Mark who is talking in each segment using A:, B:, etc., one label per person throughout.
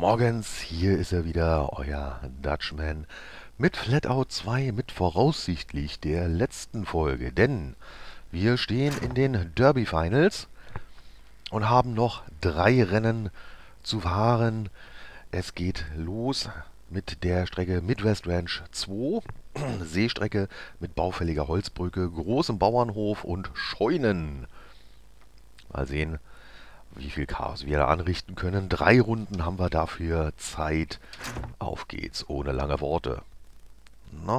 A: Morgens, hier ist er wieder, euer Dutchman mit Flatout 2, mit voraussichtlich der letzten Folge, denn wir stehen in den Derby Finals und haben noch 3 Rennen zu fahren. Es geht los mit der Strecke Midwest Ranch 2, Seestrecke mit baufälliger Holzbrücke, großem Bauernhof und Scheunen. Mal sehen, wie viel Chaos wir da anrichten können. 3 Runden haben wir dafür Zeit. Auf geht's, ohne lange Worte. Na?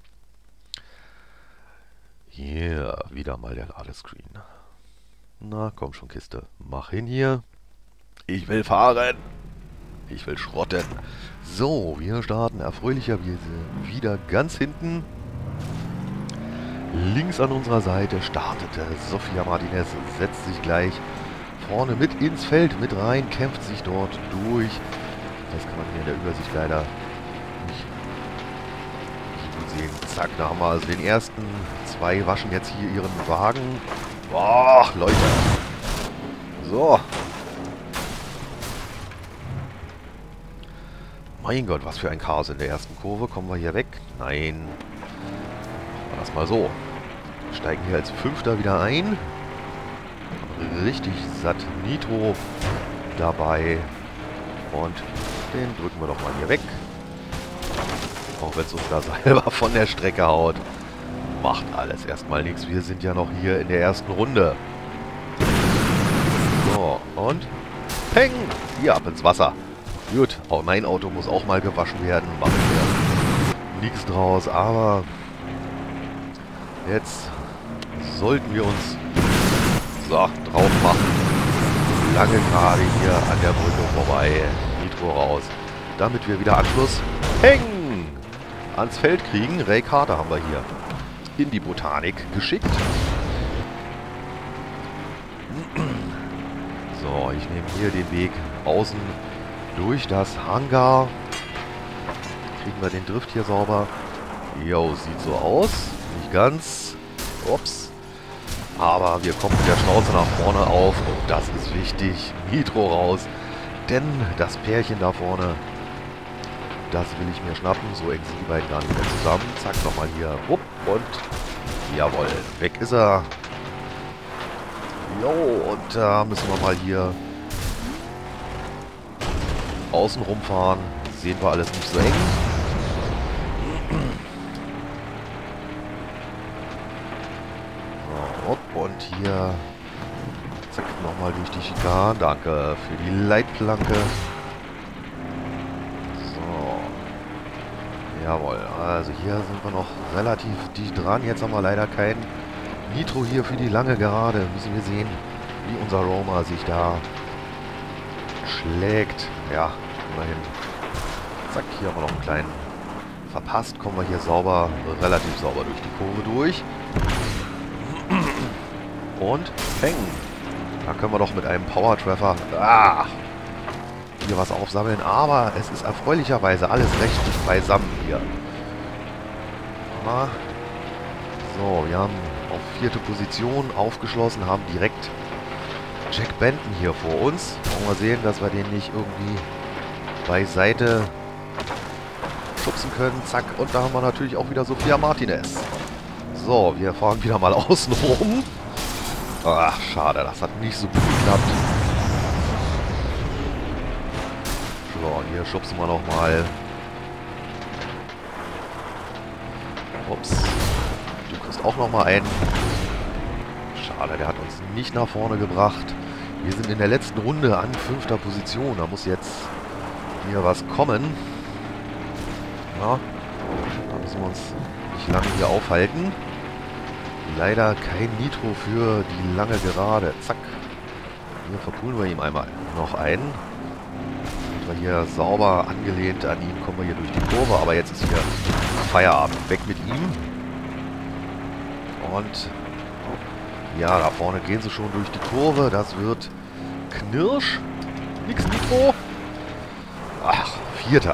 A: Hier, wieder mal der Ladescreen. Na, komm schon, Kiste. Mach hin hier. Ich will fahren. Ich will schrotten. So, wir starten erfreulicherweise wieder ganz hinten. Links an unserer Seite startete Sofia Martinez, setzt sich gleich vorne mit ins Feld, mit rein, kämpft sich dort durch. Das kann man hier in der Übersicht leider nicht gut sehen. Zack, da haben wir also den ersten. 2 waschen jetzt hier ihren Wagen. Boah, Leute. So. Mein Gott, was für ein Chaos in der ersten Kurve. Kommen wir hier weg? Nein. Machen wir das mal so. Steigen hier als Fünfter wieder ein. Richtig satt Nitro dabei. Und den drücken wir doch mal hier weg. Auch wenn es uns da selber von der Strecke haut. Macht alles erstmal nichts. Wir sind ja noch hier in der ersten Runde. So, und peng! Hier ab ins Wasser. Gut, auch mein Auto muss auch mal gewaschen werden. Machen wir nichts draus. Aber jetzt sollten wir uns drauf machen. Lange gerade hier an der Brücke vorbei. Nitro raus. Damit wir wieder Anschluss ans Feld kriegen. Ray Carter haben wir hier in die Botanik geschickt. So, ich nehme hier den Weg außen durch das Hangar. Kriegen wir den Drift hier sauber. Jo, sieht so aus. Nicht ganz. Ups. Aber wir kommen mit der Schnauze nach vorne auf. Und das ist wichtig. Nitro raus. Denn das Pärchen da vorne, das will ich mir schnappen. So eng sind die beiden gar nicht mehr zusammen. Zack, nochmal hier. Wupp, und jawohl, weg ist er. Jo, und da müssen wir mal hier außen rumfahren. Sehen wir alles nicht so eng. So, und hier zack, nochmal durch die Schikanen. Danke für die Leitplanke. Jawohl, also hier sind wir noch relativ dicht dran. Jetzt haben wir leider kein Nitro hier für die lange Gerade. Müssen wir sehen, wie unser Roma sich da schlägt. Ja, immerhin. Zack, hier haben wir noch einen kleinen verpasst. Kommen wir hier sauber, relativ sauber durch die Kurve durch. Und peng. Da können wir doch mit einem Power-Treffer hier was aufsammeln, aber es ist erfreulicherweise alles recht dicht beisammen hier. So, wir haben auf 4. Position aufgeschlossen, haben direkt Jack Benton hier vor uns. Wollen wir sehen, dass wir den nicht irgendwie beiseite schubsen können. Zack, und da haben wir natürlich auch wieder Sofia Martinez. So, wir fahren wieder mal außen rum. Ach, schade, das hat nicht so gut geklappt. So, hier schubsen wir nochmal. Ups. Du kriegst auch nochmal einen. Schade, der hat uns nicht nach vorne gebracht. Wir sind in der letzten Runde an 5. Position. Da muss jetzt hier was kommen. Ja, da müssen wir uns nicht lange hier aufhalten. Leider kein Nitro für die lange Gerade. Zack. Hier verpulen wir ihm einmal noch einen. Hier sauber angelehnt an ihn, kommen wir hier durch die Kurve, aber jetzt ist hier Feierabend. Weg mit ihm. Und ja, da vorne gehen sie schon durch die Kurve. Das wird Knirsch. Nix Nitro. Ach, 4.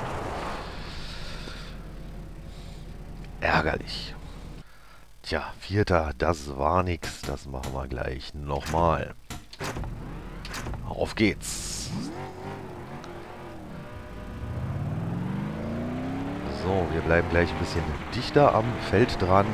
A: Ärgerlich. Tja, 4. Das war nix. Das machen wir gleich nochmal. Auf geht's. So, wir bleiben gleich ein bisschen dichter am Feld dran.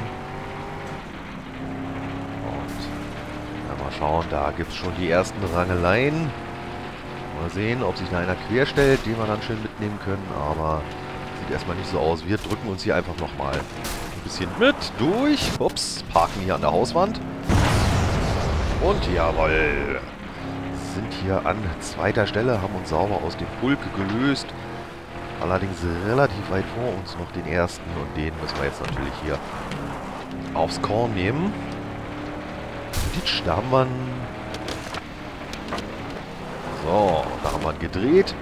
A: Und mal schauen, da gibt es schon die ersten Rangeleien. Mal sehen, ob sich da einer querstellt, den wir dann schön mitnehmen können. Aber sieht erstmal nicht so aus. Wir drücken uns hier einfach nochmal ein bisschen mit durch. Ups, parken hier an der Hauswand. Und jawohl. Sind hier an zweiter Stelle, haben uns sauber aus dem Pulk gelöst. Allerdings relativ weit vor uns noch den ersten. Und den müssen wir jetzt natürlich hier aufs Korn nehmen. Da haben wir einen. So, da haben wir ihn gedreht.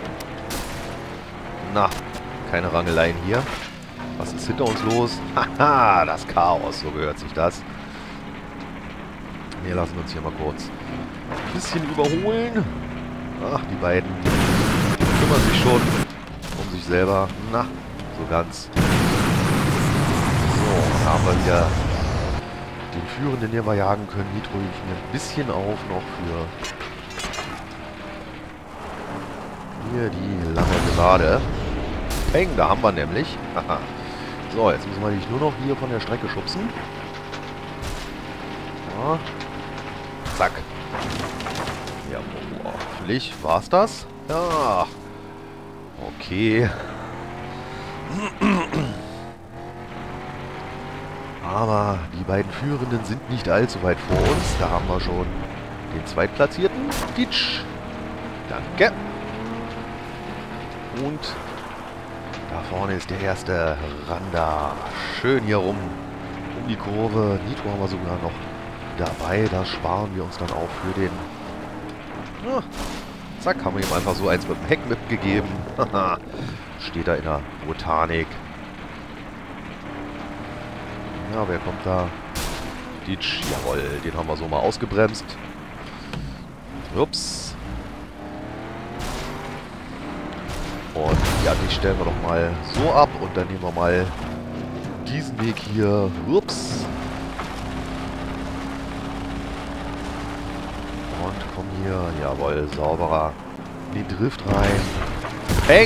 A: Na, keine Rangeleien hier. Was ist hinter uns los? Haha, das Chaos, so gehört sich das. Wir lassen uns hier mal kurz ein bisschen überholen. Ach, die beiden kümmern sich schon um sich selber. Na, so ganz. So, da haben wir wieder den Führenden, den wir jagen können. Nitro ich mir ein bisschen auf noch für hier die lange Gerade. Peng, da haben wir nämlich. So, jetzt müssen wir dich nur noch hier von der Strecke schubsen. Ja. Zack. Ja, hoffentlich war's das. Ja. Okay. Aber die beiden Führenden sind nicht allzu weit vor uns. Da haben wir schon den Zweitplatzierten. Ditsch. Danke. Und da vorne ist der erste Randa. Schön hier rum um die Kurve. Nitro haben wir sogar noch dabei. Das sparen wir uns dann auch für den... Ja, zack, haben wir ihm einfach so eins mit dem Heck mitgegeben. Steht da in der Botanik. Ja, wer kommt da? Ditsch, jawohl, den haben wir so mal ausgebremst. Ups. Und ja, die stellen wir doch mal so ab und dann nehmen wir mal diesen Weg hier. Ups. Und komm hier, jawohl, sauberer in den Drift rein. Peng!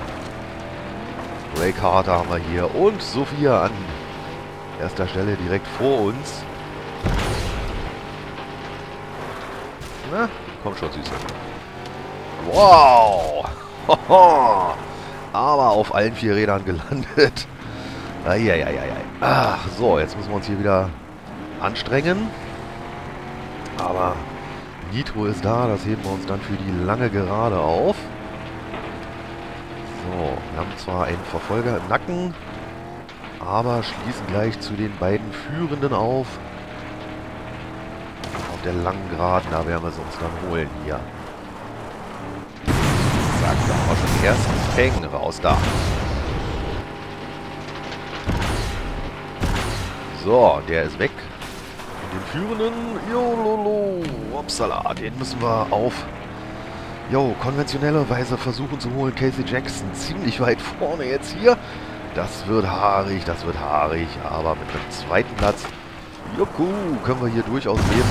A: Ray Carter haben wir hier und Sophia an erster Stelle direkt vor uns. Na, komm schon, Süße. Wow! Aber auf allen 4 Rädern gelandet. Eieieiei. Ach, so, jetzt müssen wir uns hier wieder anstrengen. Aber Nitro ist da, das heben wir uns dann für die lange Gerade auf. So, wir haben zwar einen Verfolger im Nacken, aber schließen gleich zu den beiden Führenden auf. Auf der langen Geraden, da werden wir es uns dann holen hier. Zack, da haben wir schon den ersten Peng raus da. So, der ist weg. Und den Führenden, jololo, upsala, den müssen wir auf konventionelle Weise versuchen zu holen. Casey Jackson ziemlich weit vorne jetzt hier. Das wird haarig, aber mit dem zweiten Platz, juhu, können wir hier durchaus leben.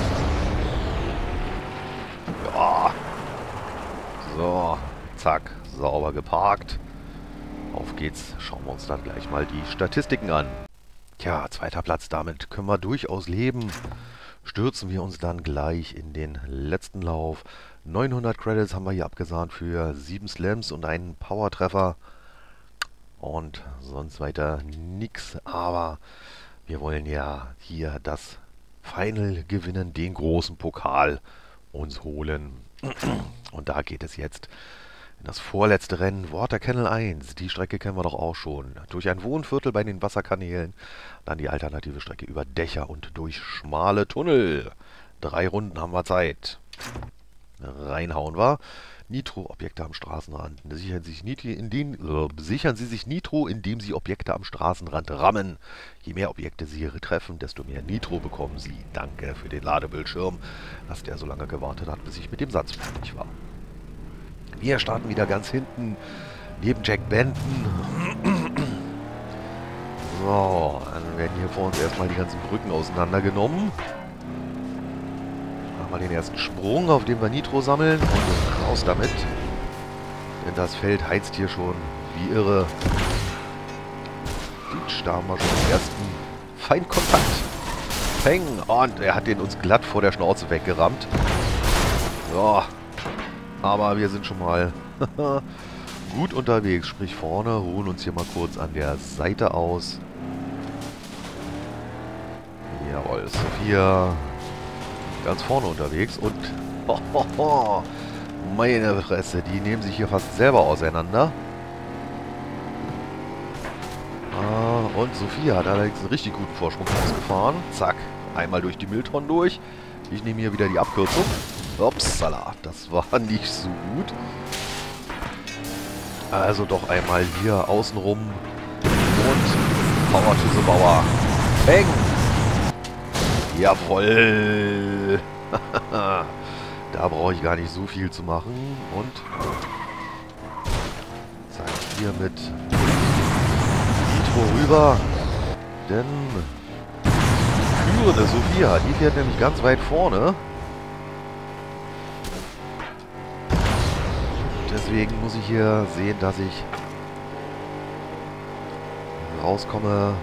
A: Ja. So, zack, sauber geparkt. Auf geht's, schauen wir uns dann gleich mal die Statistiken an. Tja, zweiter Platz, damit können wir durchaus leben. Stürzen wir uns dann gleich in den letzten Lauf. 900 Credits haben wir hier abgesahnt für 7 Slams und einen Power-Treffer. Und sonst weiter nix. Aber wir wollen ja hier das Final gewinnen, den großen Pokal uns holen. Und da geht es jetzt in das vorletzte Rennen, Water Kennel 1. Die Strecke kennen wir doch auch schon. Durch ein Wohnviertel bei den Wasserkanälen, dann die alternative Strecke über Dächer und durch schmale Tunnel. 3 Runden haben wir Zeit. Reinhauen wir. Nitro-Objekte am Straßenrand. Sichern Sie sich Nitro, indem Sie Objekte am Straßenrand rammen. Je mehr Objekte Sie treffen, desto mehr Nitro bekommen Sie. Danke für den Ladebildschirm, dass der so lange gewartet hat, bis ich mit dem Satz fertig war. Wir starten wieder ganz hinten, neben Jack Benton. So, dann werden hier vor uns erstmal die ganzen Brücken auseinandergenommen. Machen wir den ersten Sprung, auf dem wir Nitro sammeln und raus damit. Denn das Feld heizt hier schon wie irre. Ditch, da haben wir schon den ersten Feindkontakt. Peng! Und er hat den uns glatt vor der Schnauze weggerammt. Ja, aber wir sind schon mal gut unterwegs. Sprich vorne, ruhen uns hier mal kurz an der Seite aus. Jawohl, Sophia ganz vorne unterwegs und meine Fresse, die nehmen sich hier fast selber auseinander. Und Sophia hat allerdings einen richtig guten Vorsprung ausgefahren. Zack, einmal durch die Mülltonnen durch. Ich nehme hier wieder die Abkürzung. Upsala, das war nicht so gut. Also doch einmal hier außenrum und Power to the Bauer. Peng! Jawoll! Da brauche ich gar nicht so viel zu machen. Und zack, hier mit Nitro rüber. Denn führende Sophia, die fährt nämlich ganz weit vorne. Deswegen muss ich hier sehen, dass ich rauskomme.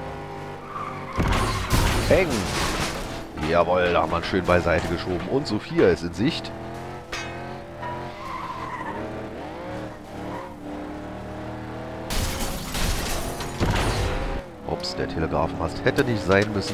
A: Peng! Jawohl, da haben wir ihn schön beiseite geschoben. Und Sophia ist in Sicht. Ups, der Telegrafenmast hätte nicht sein müssen.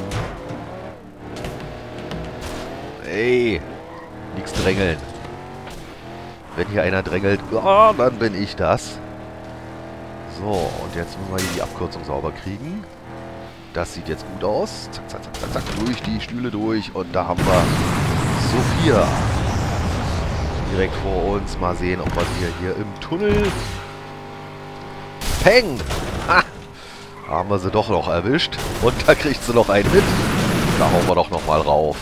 A: Ey, nichts drängeln. Wenn hier einer drängelt, oh, dann bin ich das. So, und jetzt müssen wir hier die Abkürzung sauber kriegen. Das sieht jetzt gut aus. Zack, zack, zack, zack, zack, durch die Stühle durch. Und da haben wir Sophia direkt vor uns. Mal sehen, ob wir sie hier im Tunnel... Peng! Ha! Haben wir sie doch noch erwischt. Und da kriegt sie noch einen mit. Da hauen wir doch nochmal rauf.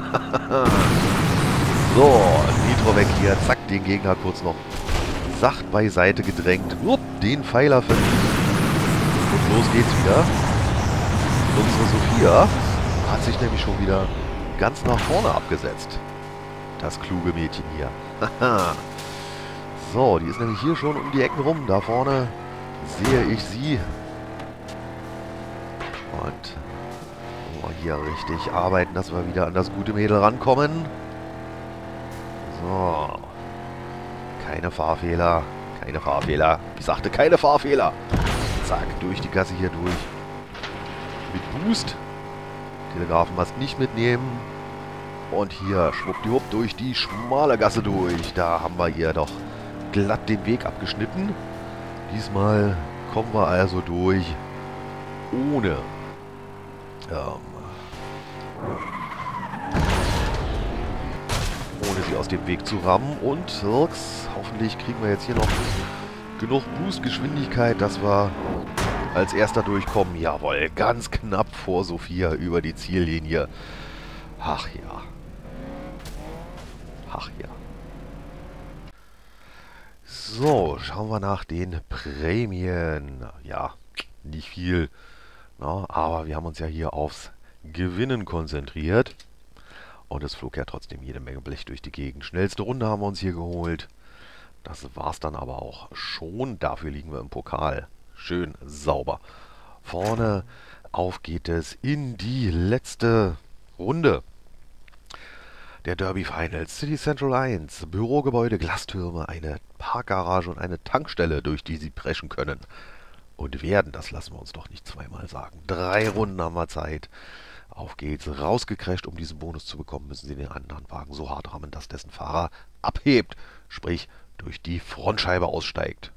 A: So, Nitro weg hier. Zack, den Gegner kurz noch sacht beiseite gedrängt. Upp, den Pfeiler verliehen. Und los geht's wieder. Unsere Sophia hat sich nämlich schon wieder ganz nach vorne abgesetzt. Das kluge Mädchen hier. So, die ist nämlich hier schon um die Ecken rum. Da vorne sehe ich sie. Und hier richtig arbeiten, dass wir wieder an das gute Mädel rankommen. So. Keine Fahrfehler. Keine Fahrfehler. Ich sagte keine Fahrfehler. Zack, durch die Gasse hier durch. Mit Boost. Telegrafenmast nicht mitnehmen. Und hier schwuppdiwupp durch die schmale Gasse durch. Da haben wir ihr doch glatt den Weg abgeschnitten. Diesmal kommen wir also durch ohne sie aus dem Weg zu rammen. Und hoffentlich kriegen wir jetzt hier noch genug Boost-Geschwindigkeit, dass wir als erster durchkommen. Jawohl, ganz knapp vor Sophia über die Ziellinie. Ach ja. Ach ja. So, schauen wir nach den Prämien. Ja, nicht viel. Na, aber wir haben uns ja hier aufs Gewinnen konzentriert. Und es flog ja trotzdem jede Menge Blech durch die Gegend. Schnellste Runde haben wir uns hier geholt. Das war's dann aber auch schon. Dafür liegen wir im Pokal. Schön sauber. Vorne auf geht es in die letzte Runde der Derby Finals. City Central 1, Bürogebäude, Glastürme, eine Parkgarage und eine Tankstelle, durch die sie preschen können. Und werden, das lassen wir uns doch nicht zweimal sagen. 3 Runden haben wir Zeit. Auf geht's. Rausgecrasht, um diesen Bonus zu bekommen, müssen sie den anderen Wagen so hart rammen, dass dessen Fahrer abhebt. Sprich, durch die Frontscheibe aussteigt.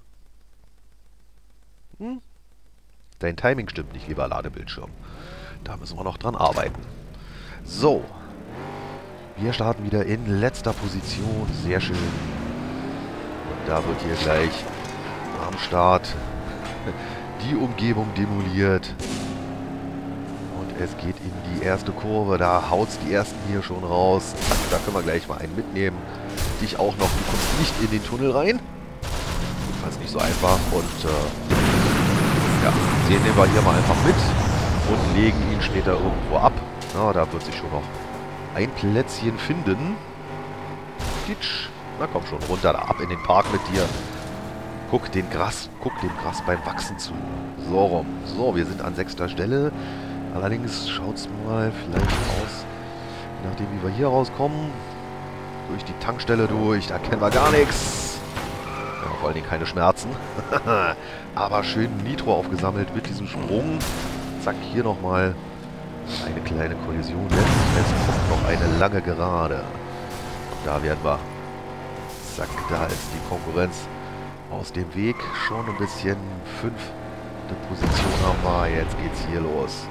A: Dein Timing stimmt nicht, lieber Ladebildschirm. Da müssen wir noch dran arbeiten. So. Wir starten wieder in letzter Position. Sehr schön. Und da wird hier gleich am Start die Umgebung demoliert. Und es geht in die erste Kurve. Da haut's die ersten hier schon raus. Da können wir gleich mal einen mitnehmen. Dich auch noch. Du kommst nicht in den Tunnel rein. Jedenfalls nicht so einfach. Und ja, den nehmen wir hier mal einfach mit und legen ihn später irgendwo ab. Na, da wird sich schon noch ein Plätzchen finden. Ditsch. Na komm schon, runter da, ab in den Park mit dir. Guck dem Gras beim Wachsen zu. So rum. So, wir sind an 6. Stelle. Allerdings schaut es mal vielleicht aus, je nachdem wie wir hier rauskommen. Durch die Tankstelle durch, da kennen wir gar nichts. Ja, vor allen Dingen keine Schmerzen. Aber schön Nitro aufgesammelt mit diesem Sprung. Zack, hier nochmal eine kleine Kollision. Jetzt kommt noch eine lange Gerade. Und da werden wir. Zack, da ist die Konkurrenz aus dem Weg. Schon ein bisschen. 5. Position haben wir. Jetzt geht's hier los.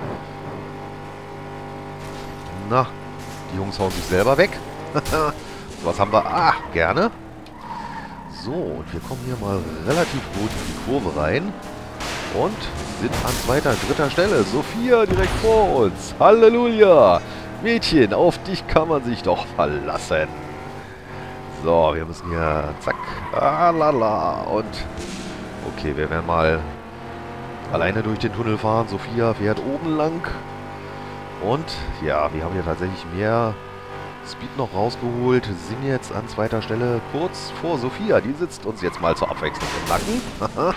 A: Na, die Jungs hauen sich selber weg. Was haben wir? Ah, gerne. So, und wir kommen hier mal relativ gut in die Kurve rein. Und sind an 2., 3. Stelle. Sophia direkt vor uns. Halleluja. Mädchen, auf dich kann man sich doch verlassen. So, wir müssen hier, zack, lala. Und, okay, wir werden mal alleine durch den Tunnel fahren. Sophia fährt oben lang. Und, ja, wir haben hier tatsächlich mehr Speed noch rausgeholt. Sind jetzt an 2. Stelle kurz vor Sophia. Die sitzt uns jetzt mal zur Abwechslung im Nacken.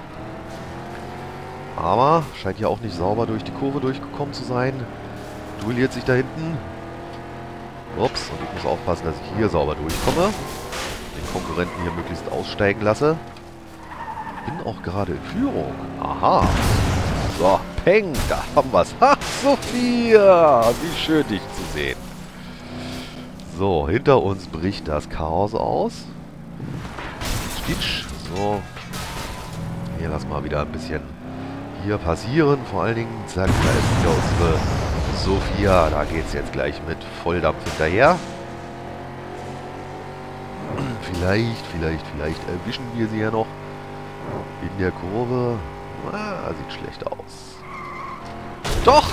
A: Aber scheint ja auch nicht sauber durch die Kurve durchgekommen zu sein. Duelliert sich da hinten. Ups, und ich muss aufpassen, dass ich hier sauber durchkomme. Den Konkurrenten hier möglichst aussteigen lasse. Bin auch gerade in Führung. Aha. So, peng, da haben wir es. Ha, Sophia! Wie schön, dich zu sehen. So, hinter uns bricht das Chaos aus. Stitch. So. Hier lassen wir wieder ein bisschen hier passieren. Vor allen Dingen, zack, da ist wieder unsere Sophia. Da geht es jetzt gleich mit Volldampf hinterher. Vielleicht erwischen wir sie ja noch in der Kurve. Ah, sieht schlecht aus. Doch!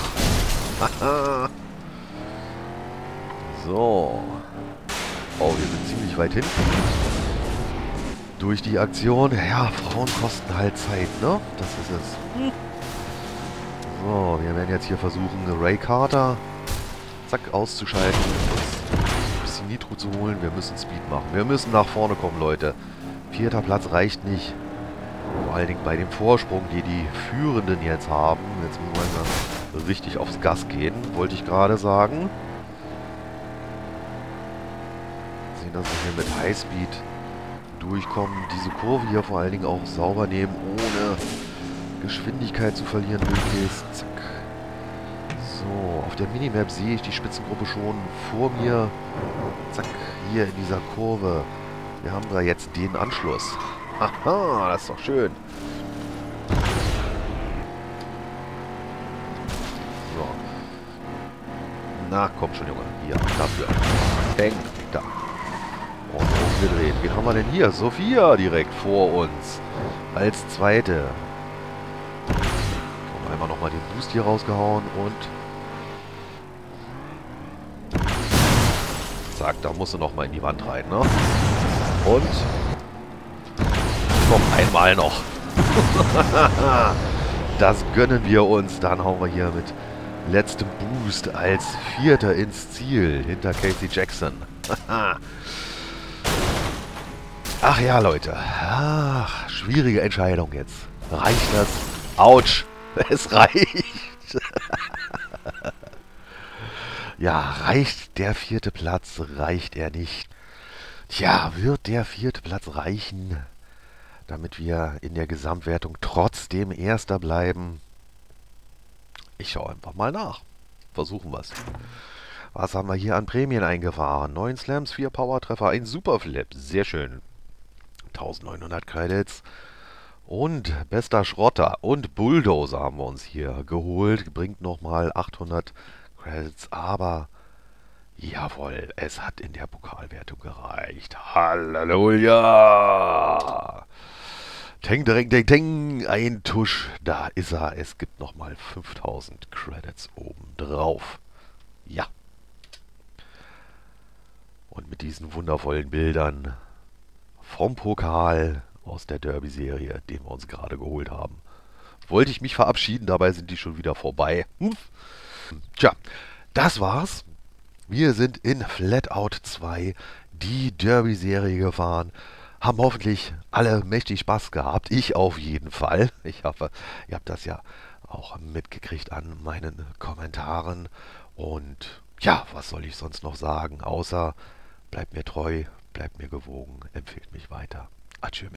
A: So. Oh, wir sind ziemlich weit hinten. Durch die Aktion. Ja, Frauen kosten halt Zeit, ne? Das ist es. So, wir werden jetzt hier versuchen, Ray Carter, zack, auszuschalten. Uns ein bisschen Nitro zu holen. Wir müssen Speed machen. Wir müssen nach vorne kommen, Leute. 4. Platz reicht nicht. Vor allen Dingen bei dem Vorsprung, die Führenden jetzt haben. Jetzt müssen wir mal richtig aufs Gas gehen, wollte ich gerade sagen. Sehen, dass wir hier mit Highspeed durchkommen. Diese Kurve hier vor allen Dingen auch sauber nehmen, ohne Geschwindigkeit zu verlieren möglichst. Zack. So, auf der Minimap sehe ich die Spitzengruppe schon vor mir. Zack, hier in dieser Kurve. Wir haben da jetzt den Anschluss. Haha, das ist doch schön. So. Na, komm schon, Junge. Hier, dafür. Peng, da. Und umgedreht. Wen haben wir denn hier? Sophia direkt vor uns. Als Zweite. Einmal nochmal den Boost hier rausgehauen und zack, da musst du nochmal in die Wand rein, ne? Und komm, einmal noch. Das gönnen wir uns. Dann hauen wir hier mit letztem Boost als Vierter ins Ziel hinter Casey Jackson. Ach ja, Leute. Ach, schwierige Entscheidung jetzt. Reicht das? Autsch. Es reicht. Ja, reicht der 4. Platz? Reicht er nicht? Tja, wird der 4. Platz reichen, damit wir in der Gesamtwertung trotzdem Erster bleiben? Ich schaue einfach mal nach. Versuchen wir es. Was haben wir hier an Prämien eingefahren? 9 Slams, 4 Power-Treffer, ein Superflip. Sehr schön. 1900 Credits. Und bester Schrotter und Bulldozer haben wir uns hier geholt. Bringt nochmal 800 Credits, aber jawohl, es hat in der Pokalwertung gereicht. Halleluja! Teng, teng, teng, teng, ein Tusch, da ist er. Es gibt nochmal 5000 Credits obendrauf. Ja. Und mit diesen wundervollen Bildern vom Pokal aus der Derby-Serie, den wir uns gerade geholt haben, wollte ich mich verabschieden, dabei sind die schon wieder vorbei. Tja, das war's. Wir sind in Flatout 2 die Derby-Serie gefahren, haben hoffentlich alle mächtig Spaß gehabt. Ich auf jeden Fall. Ich hoffe, ihr habt das ja auch mitgekriegt an meinen Kommentaren. Und ja, was soll ich sonst noch sagen, außer bleibt mir treu, bleibt mir gewogen, empfehlt mich weiter. Adieu.